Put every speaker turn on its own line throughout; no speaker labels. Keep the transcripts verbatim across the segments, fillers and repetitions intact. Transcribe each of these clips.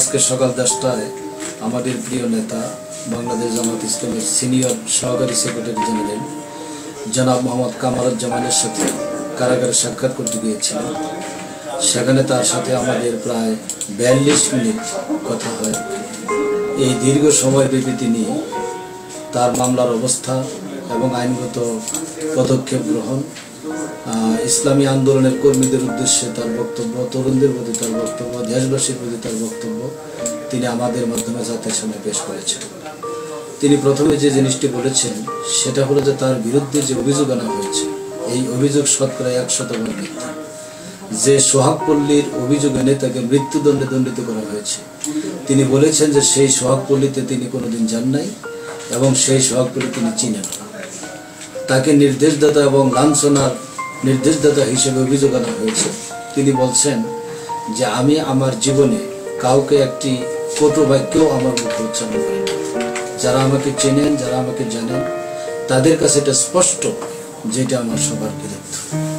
আজকে সকাল দশটায় আমাদের প্রিয় নেতা বাংলাদেশ জামাত ইসলামের সিনিয়র সহকারী সেক্রেটারি জেনারেল জনাব মোহাম্মদ কামারুজ্জামানের সাথে কারাগারে সাক্ষাৎ করতে গিয়েছিলেন। সেখানে তার সাথে আমাদের প্রায় বিয়াল্লিশ মিনিট কথা হয়। এই দীর্ঘ সময় ব্যাপী তিনি তার মামলার অবস্থা এবং আইনগত পদক্ষেপ গ্রহণ, ইসলামী আন্দোলনের কর্মীদের উদ্দেশ্যে তার বক্তব্য, তরুণদের প্রতি তার বক্তব্য, দেশবাসীর প্রতি তার বক্তব্য তিনি আমাদের মাধ্যমে জাতির সামনে পেশ করেছেন। তিনি প্রথমে যে জিনিসটি বলেছেন সেটা হলো যে তার বিরুদ্ধে যে অভিযোগ আনা হয়েছে এই অভিযোগ শতকরা একশত ভাগ মিথ্যা। যে সোহাগপল্লীর অভিযোগ এনে তাকে মৃত্যুদণ্ডে দণ্ডিত করা হয়েছে, তিনি বলেছেন যে সেই সোহাগপল্লীতে তিনি কোনোদিন যান নাই এবং সেই সোহাগপল্লী তিনি চিনেন না। তাকে নির্দেশদাতা এবং লাঞ্ছনার নির্দেশদাতা হিসেবে অভিযোগ আনা হয়েছে। তিনি বলছেন যে আমি আমার জীবনে কাউকে একটি কটু বাক্যও আমার মুখে উচ্চারণ করি না। যারা আমাকে চেনেন, যারা আমাকে জানেন, তাদের কাছে এটা স্পষ্ট যেটা আমার সবার বিরুদ্ধে।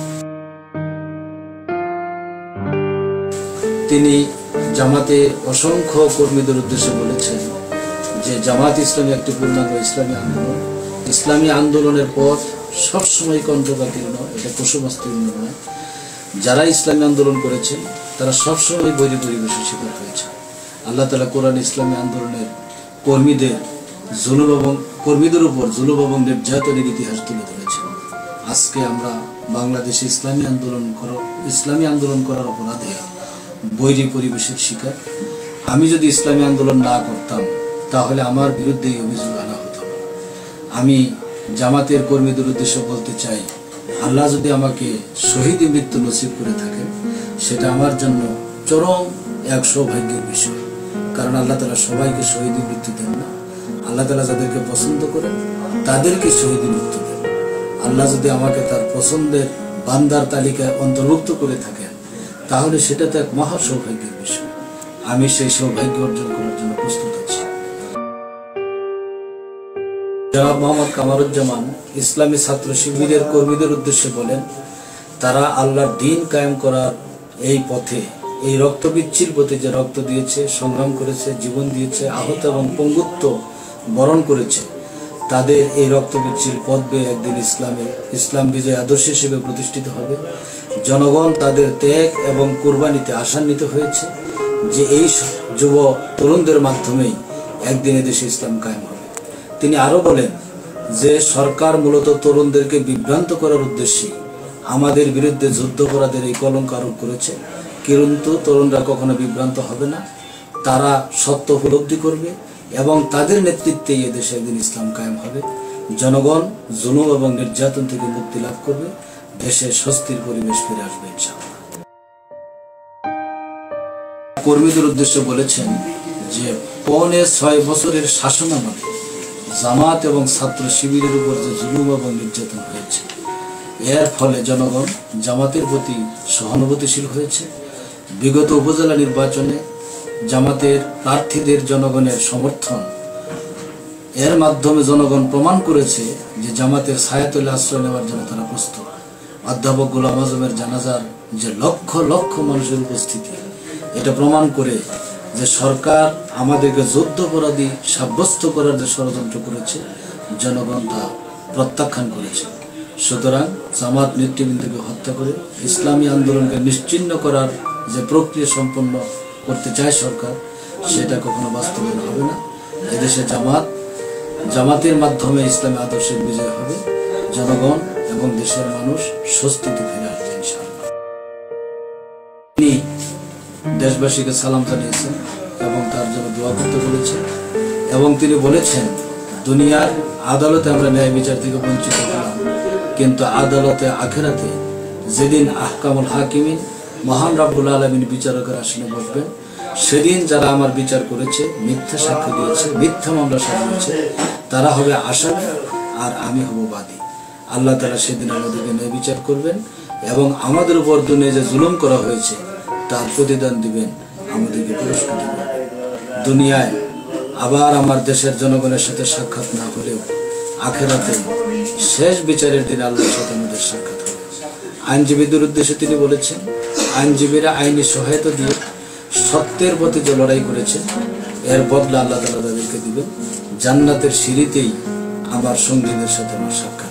তিনি জামাতের অসংখ্য কর্মীদের উদ্দেশ্যে বলেছেন যে জামাত ইসলামী একটি পূর্ণাঙ্গ ইসলামী আন্দোলন। ইসলামী আন্দোলনের পথ সবসময় কণ্ঠকাকীর্ণ, এটা কুসুমাস্তীর্ণ নয়। যারা ইসলামী আন্দোলন করেছেন তারা সবসময় বৈরী পরিবেশের শিকার হয়েছে। আল্লাহ তাআলা কোরআন ইসলামী আন্দোলনের কর্মীদের জুলুম এবং কর্মীদের উপর জুলুম এবং নির্যাতনের ইতিহাস তুলে ধরেছেন। আজকে আমরা বাংলাদেশে ইসলামী আন্দোলন করার ইসলামী আন্দোলন করার অপরাধে বৈরী পরিবেশের শিকার। আমি যদি ইসলামী আন্দোলন না করতাম তাহলে আমার বিরুদ্ধে এই অভিযোগ আনা হতো না। আমি জামাতের কর্মীদের উদ্দেশ্যে বলতে চাই, আল্লাহ যদি আমাকে শহীদ মৃত্যু নসিব করে থাকেন সেটা আমার জন্য চরম এক সৌভাগ্যের বিষয়। কারণ আল্লাহ তাআলা সবাইকে শহীদ মৃত্যু দেন না। আল্লাহ তাআলা যাদেরকে পছন্দ করেন তাদেরকে শহীদ মৃত্যু দেন। আল্লাহ যদি আমাকে তার পছন্দের বান্দার তালিকায় অন্তর্ভুক্ত করে থাকেন তাহলে সেটা তো এক মহা সৌভাগ্যের বিষয়। আমি সেই সৌভাগ্য অর্জন করার জন্য প্রস্তুত আছি। জনাব মোহাম্মদ কামারুজ্জামান ইসলামী ছাত্র শিবিরের কর্মীদের উদ্দেশ্যে বলেন, তারা আল্লাহর দ্বীন কায়েম করার এই পথে, এই রক্তবিচ্ছির পথে যে রক্ত দিয়েছে, সংগ্রাম করেছে, জীবন দিয়েছে, আহত এবং পঙ্গুত্ব বরণ করেছে, তাদের এই রক্তবিচ্ছির পথ বেয়ে একদিন ইসলামের ইসলাম বিজয় আদর্শ হিসেবে প্রতিষ্ঠিত হবে। জনগণ তাদের ত্যাগ এবং কোরবানিতে আশান্বিত হয়েছে যে এই যুব তরুণদের মাধ্যমেই একদিন এদেশে ইসলাম কায়েম হবে। তিনি আরো বলেন যে সরকার মূলত তরুণদেরকে বিভ্রান্ত করার উদ্দেশ্যে আমাদের বিরুদ্ধে যুদ্ধাপরাধের এই কলঙ্ক আরোপ করেছে, কিন্তু তরুণরা কখনো বিভ্রান্ত হবে না। তারা সত্য উপলব্ধি করবে এবং তাদের নেতৃত্বে এই দেশে একদিন ইসলাম কায়েম হবে। জনগণ জুলুম এবং নির্যাতন থেকে মুক্তি লাভ করবে, দেশে স্বস্তির পরিবেশ ফিরে আসবে ইনশাআল্লাহ। কর্মীদের উদ্দেশ্যে বলেছেন যে পৌনে ছয় বছরের শাসনামলে জামাত এবং ছাত্র শিবিরের উপর যে জুলুম এবং নির্যাতন হয়েছে, এর ফলে জনগণ জামাতের প্রতি সহানুভূতিশীল হয়েছে। বিগত উপজেলা নির্বাচনে জামাতের প্রার্থীদের জনগণের সমর্থন, এর মাধ্যমে জনগণ প্রমাণ করেছে যে জামাতের ছায়াতলে আশ্রয় নেওয়ার জন্য তারা প্রস্তুত। অধ্যাপক গোলাম আজমের জানাজার যে লক্ষ লক্ষ মানুষের উপস্থিতি, এটা প্রমাণ করে যে সরকার আমাদেরকে যুদ্ধাপরাধী সাব্যস্ত করার যে ষড়যন্ত্র করেছে, জনগণ তা প্রত্যাখ্যান করেছে। সুতরাং জামাত নেতৃবৃন্দকে হত্যা করে ইসলামী আন্দোলনকে নিশ্চিহ্ন করার যে প্রক্রিয়া সম্পন্ন করতে চায় সরকার, সেটা কখনো বাস্তবায়ন হবে না। এদেশে জামাত জামাতের মাধ্যমে ইসলামী আদর্শের বিজয় হবে। জনগণ এবং দেশের মানুষ স্বস্তিতে ফিরে আসবে ইনশাআল্লাহ। তিনি দেশবাসীকে সালাম জানিয়েছেন এবং তার জন্য দোয়া করতে বলেছেন এবং তিনি বলেছেন, দুনিয়ার আদালতে আমরা ন্যায় বিচার থেকে বঞ্চিত হলাম, কিন্তু আদালতে আখিরাতে যেদিন আহকামুল হাকিমিন মহান রব্বুল আলামিন বিচারকের আসনে বসবেন, সেদিন যারা আমার বিচার করেছে, মিথ্যা সাক্ষ্য দিয়েছে, মিথ্যা মামলা সাজিয়েছে, তারা হবে আসামি আর আমি হব বাদী। আল্লাহ তাআলা সেদিন আমাদেরকে ন্যায় বিচার করবেন এবং আমাদের উপর দুনিয়ায় যে জুলুম করা হয়েছে তার প্রতিদান দিবেন, আমাদেরকে পুরস্কার দিবেন। দুনিয়ায় আবার আমার দেশের জনগণের সাথে সাক্ষাৎ না হলেও আখিরাতে শেষ বিচারের দিন আল্লাহর সাথে আমাদের সাক্ষাৎ হবে। আইনজীবীদের উদ্দেশ্যে তিনি বলেছেন, আইনজীবীরা আইনি সহায়তা দিয়ে সত্যের পথে যে লড়াই করেছে এর বদলা আল্লাহ তাআলা তাদেরকে দিবেন। জান্নাতের সিঁড়িতেই আমার সঙ্গীদের সাথে আমার সাক্ষাৎ।